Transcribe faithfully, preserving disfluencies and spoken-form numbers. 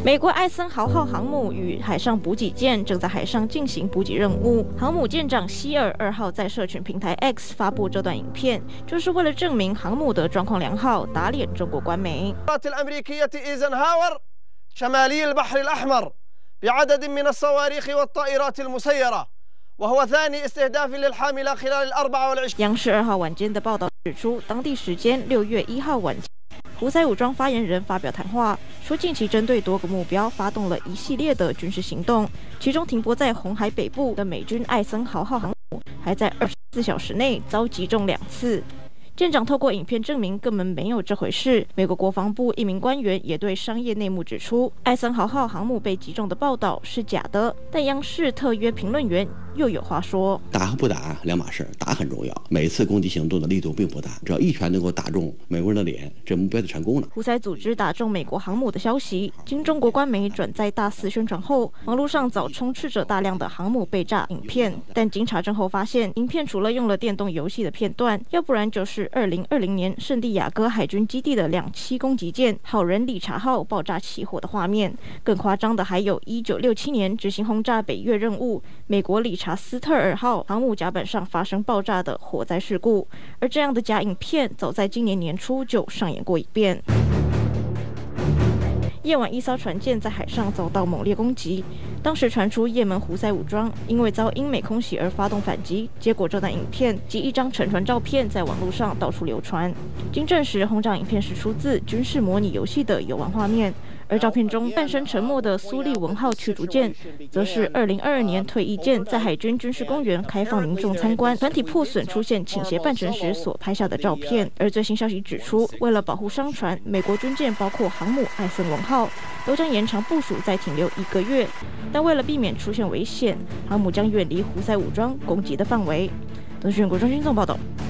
美国艾森豪号航母与海上补给舰正在海上进行补给任务。航母舰长希尔二号在社群平台 X 发布这段影片，就是为了证明航母的状况良好，打脸中国官媒。 شمالي البحر الأحمر بعدد من الصواريخ والطائرات المسيرة وهو ثاني استهداف للحاملة خلال الأربعة والعشرين。 央视二号晚间的报道指出，当地时间六月一号晚间，胡塞武装发言人发表谈话，说近期针对多个目标发动了一系列的军事行动，其中停泊在红海北部的美军艾森豪号航母，还在二十四小时内遭击中两次。 舰长透过影片证明根本没有这回事。美国国防部一名官员也对商业内幕指出，艾森豪号航母被击中的报道是假的。但央视特约评论员又有话说： 打和不打两码事，打很重要。每次攻击行动的力度并不大，只要一拳能够打中美国人的脸，这目标就成功了。 胡塞组织打中美国航母的消息，经中国官媒转载大肆宣传后，网络上早充斥着大量的航母被炸影片。但经查证后发现，影片除了用了电动游戏的片段，要不然就是 二零二零年圣地亚哥海军基地的两栖攻击舰好人理查号爆炸起火的画面，更夸张的还有一九六七年执行轰炸北越任务，美国理查斯特尔号航母甲板上发生爆炸的火灾事故。而这样的假影片，早在今年年初就上演过一遍。 夜晚，一艘船舰在海上遭到猛烈攻击。当时传出也门胡塞武装因为遭英美空袭而发动反击，结果这段影片及一张沉船照片在网络上到处流传。经证实，轰炸影片是出自军事模拟游戏的游玩画面。 而照片中半身沉没的苏利文号驱逐舰，则是二零二二年退役舰在海军军事公园开放民众参观，船体破损出现倾斜半沉时所拍下的照片。而最新消息指出，为了保护商船，美国军舰包括航母艾森文号都将延长部署再停留一个月，但为了避免出现危险，航母将远离胡塞武装攻击的范围。德讯国中心纵报道。